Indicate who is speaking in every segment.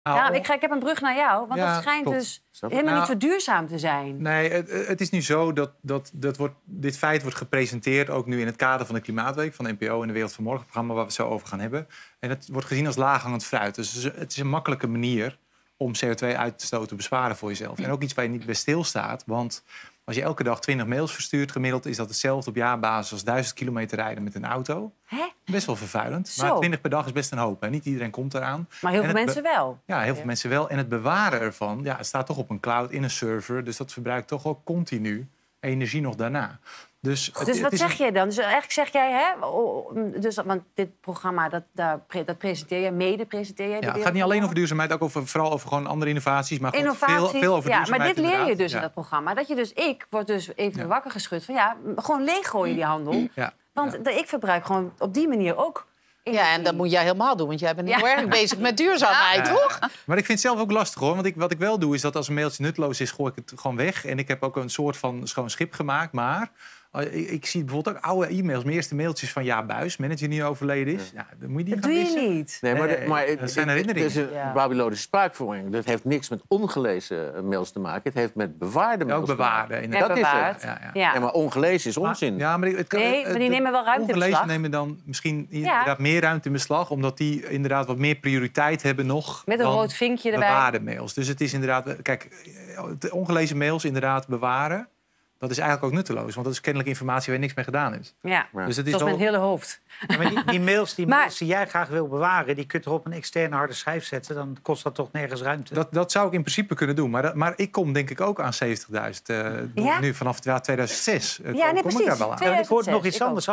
Speaker 1: Nou, ik heb een brug naar jou, want dat schijnt
Speaker 2: klopt.
Speaker 1: dus helemaal niet zo duurzaam te zijn.
Speaker 2: Nee, het is nu zo dat dit feit wordt gepresenteerd... ook nu in het kader van de Klimaatweek van de NPO... en de Wereld van Morgen programma waar we het zo over gaan hebben. En het wordt gezien als laaghangend fruit. Dus het is een makkelijke manier om CO2-uitstoot te besparen voor jezelf. En ook iets waar je niet bij stilstaat, want... Als je elke dag 20 mails verstuurt gemiddeld... is dat hetzelfde op jaarbasis als 1000 kilometer rijden met een auto.
Speaker 1: Hè?
Speaker 2: Best wel vervuilend.
Speaker 1: Zo.
Speaker 2: Maar 20 per dag is best een hoop. Hè. Niet iedereen komt eraan.
Speaker 1: Maar heel veel mensen wel.
Speaker 2: Ja, heel veel mensen wel. En het bewaren ervan, het staat toch op een cloud in een server. Dus dat verbruikt toch ook continu energie nog daarna. Dus
Speaker 1: wat zeg je dan? Dus eigenlijk zeg jij, hè? Want dit programma, dat presenteer je, mede-presenteer je.
Speaker 2: Ja, het gaat niet alleen over duurzaamheid, ook vooral over gewoon andere innovaties. Maar veel over duurzaamheid.
Speaker 1: Maar dit leer je dus
Speaker 2: in
Speaker 1: dat programma. Dat ik word dus even wakker geschud van gewoon leeggooien die handel.
Speaker 2: Ja.
Speaker 1: Want ik verbruik gewoon op die manier ook.
Speaker 3: Ja, en dat moet jij helemaal doen, want jij bent heel erg bezig met duurzaamheid, toch?
Speaker 2: Maar ik vind het zelf ook lastig, hoor. Want wat ik wel doe, is dat als een mailtje nutteloos is, gooi ik het gewoon weg. En ik heb ook een soort van schoon schip gemaakt. Maar ik zie bijvoorbeeld ook oude e-mails. Mijn eerste mailtjes van Jaap Buijs, manager die nu overleden is. Ja, dan moet je die
Speaker 1: dat doe je niet.
Speaker 4: Nee, maar
Speaker 2: dat zijn herinneringen.
Speaker 4: Het is een Babylonische spraakvorming. Dat heeft niks met ongelezen mails te maken. Het heeft met bewaarde mails
Speaker 2: te maken.
Speaker 4: Dat is het. Ja, maar ongelezen is onzin.
Speaker 1: Maar die nemen wel ruimte in beslag.
Speaker 2: Ongelezen nemen dan misschien inderdaad meer ruimte in beslag... omdat die inderdaad wat meer prioriteit hebben nog...
Speaker 1: Met een rood vinkje erbij.
Speaker 2: Bewaarde mails. Dus het is inderdaad... Kijk, ongelezen mails inderdaad bewaren... Dat is eigenlijk ook nutteloos, want dat is kennelijk informatie waar je niks mee gedaan hebt.
Speaker 1: Ja, dus het is dat is mijn hele hoofd.
Speaker 5: Ja, maar die mails die jij graag wil bewaren... die kun je er op een externe harde schijf zetten. Dan kost dat toch nergens ruimte?
Speaker 2: Dat zou ik in principe kunnen doen. Maar ik kom denk ik ook aan 70.000. Nu vanaf het jaar 2006 kom ik daar wel aan.
Speaker 5: Ja, ik hoor nog iets anders.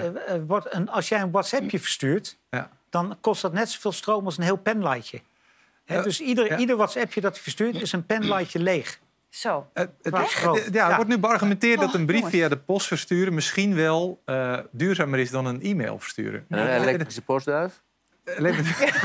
Speaker 5: Als jij een WhatsAppje verstuurt... dan kost dat net zoveel stroom als een heel penlightje. Dus ieder WhatsAppje dat je verstuurt is een penlightje leeg.
Speaker 1: Zo.
Speaker 2: Er wordt nu beargumenteerd dat een brief via de post versturen... misschien wel duurzamer is dan een e-mail versturen.
Speaker 4: En een elektrische postduif?
Speaker 3: Maar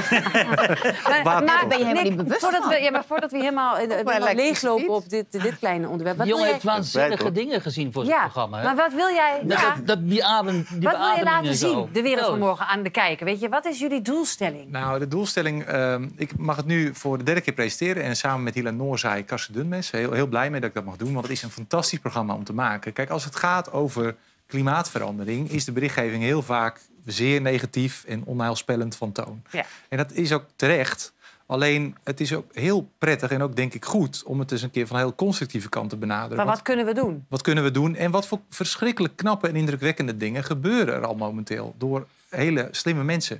Speaker 3: ben je helemaal niet bewust van?
Speaker 1: Voordat we helemaal leeglopen op dit kleine onderwerp.
Speaker 6: Die jongen heeft waanzinnige dingen gezien voor zijn programma. Hè?
Speaker 1: Maar wat wil jij...
Speaker 6: Wat wil je
Speaker 1: laten zien, de Wereld van Morgen, aan de kijker? Weet je, wat is jullie doelstelling?
Speaker 2: Nou, de doelstelling... ik mag het nu voor de derde keer presenteren. En samen met Hila Noorzaai, Karsten Dunmes. Heel blij mee dat ik dat mag doen. Want het is een fantastisch programma om te maken. Kijk, als het gaat over klimaatverandering... is de berichtgeving heel vaak zeer negatief en onheilspellend van toon. Ja. En dat is ook terecht. Alleen, het is ook heel prettig en ook denk ik goed... om het eens een keer van een heel constructieve kant te benaderen.
Speaker 1: Maar wat kunnen we doen?
Speaker 2: Wat kunnen we doen? En wat voor verschrikkelijk knappe en indrukwekkende dingen... gebeuren er al momenteel door hele slimme mensen.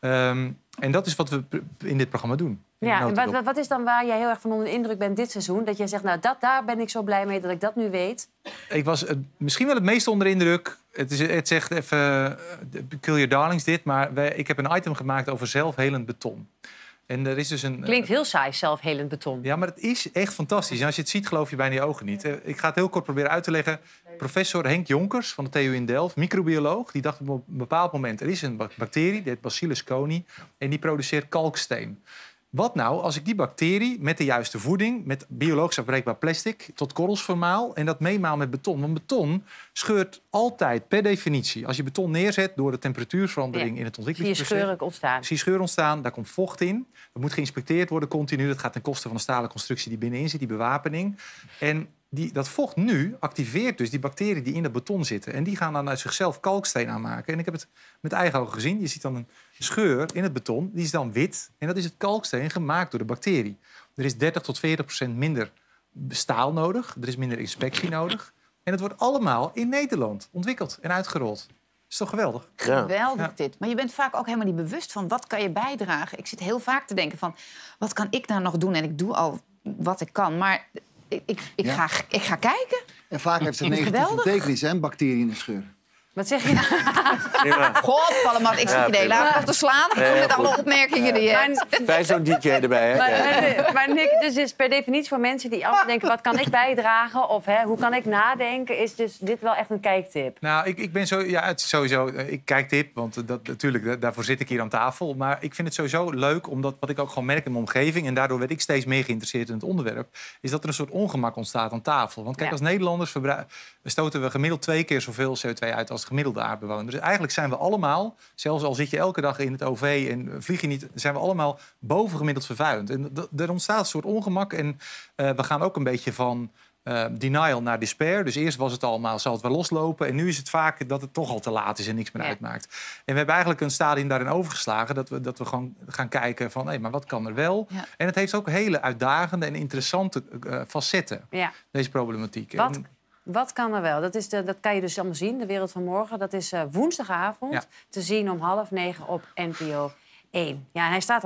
Speaker 2: En dat is wat we in dit programma doen.
Speaker 1: Ja, en wat is dan waar jij heel erg van onder de indruk bent dit seizoen? Dat jij zegt, nou, daar ben ik zo blij mee dat ik dat nu weet.
Speaker 2: Ik was misschien wel het meest onder de indruk. Het zegt even, kill your darlings dit... maar ik heb een item gemaakt over zelfhelend beton. En er is dus
Speaker 1: Klinkt heel saai, zelfhelend beton.
Speaker 2: Ja, maar het is echt fantastisch. En als je het ziet, geloof je bijna je ogen niet. Ik ga het heel kort proberen uit te leggen. Professor Henk Jonkers van de TU in Delft, microbioloog... die dacht op een bepaald moment... er is een bacterie, die heet Bacillus coni... en die produceert kalksteen. Wat nou als ik die bacterie met de juiste voeding... met biologisch afbreekbaar plastic tot korrels vermaal... en dat meemaal met beton? Want beton scheurt altijd per definitie. Als je beton neerzet door de temperatuurverandering in het ontwikkelingsproces... zie je scheuren ontstaan, daar komt vocht in. Dat moet geïnspecteerd worden continu. Dat gaat ten koste van de stalen constructie die binnenin zit, die bewapening. En dat vocht nu activeert dus die bacteriën die in dat beton zitten. En die gaan dan uit zichzelf kalksteen aanmaken. En ik heb het met eigen ogen gezien. Je ziet dan een scheur in het beton. Die is dan wit. En dat is het kalksteen gemaakt door de bacterie. Er is 30% tot 40% minder staal nodig. Er is minder inspectie nodig. En het wordt allemaal in Nederland ontwikkeld en uitgerold. Dat is toch geweldig?
Speaker 3: Ja. Geweldig dit. Maar je bent vaak ook helemaal niet bewust van wat kan je bijdragen. Ik zit heel vaak te denken van, wat kan ik nou nog doen? En ik doe al wat ik kan. Maar ik ga kijken.
Speaker 7: En vaak heeft het een negatieve betekenis, hè, een bacterie in de scheur.
Speaker 1: Wat zeg je?
Speaker 3: God, Pallemat, ik zit je de hele avond te slaan met alle opmerkingen die je hebt.
Speaker 4: Bij zo'n DJ erbij, hè?
Speaker 1: Maar Nick, dus is per definitie voor mensen die altijd denken... wat kan ik bijdragen of hoe kan ik nadenken... is dus dit wel echt een kijktip?
Speaker 2: Nou, ik ben zo... Ja, het is sowieso... Ik kijktip, want natuurlijk, daarvoor zit ik hier aan tafel. Maar ik vind het sowieso leuk, omdat wat ik ook gewoon merk in mijn omgeving... en daardoor werd ik steeds meer geïnteresseerd in het onderwerp... is dat er een soort ongemak ontstaat aan tafel. Want kijk, als Nederlanders stoten we gemiddeld 2 keer zoveel CO2 uit als als de gemiddelde aardbewoner. Dus eigenlijk zijn we allemaal, zelfs al zit je elke dag in het OV en vlieg je niet, zijn we allemaal bovengemiddeld vervuilend. En er ontstaat een soort ongemak en we gaan ook een beetje van denial naar despair. Dus eerst was het allemaal, zal het wel loslopen. En nu is het vaak dat het toch al te laat is en niks meer uitmaakt. En we hebben eigenlijk een stadium daarin overgeslagen dat we gewoon gaan kijken van, maar wat kan er wel? Ja. En het heeft ook hele uitdagende en interessante facetten, deze problematiek.
Speaker 1: Wat kan er wel? Dat kan je dus allemaal zien, De Wereld van Morgen. Dat is woensdagavond te zien om 20:30 op NPO 1. Ja, en hij staat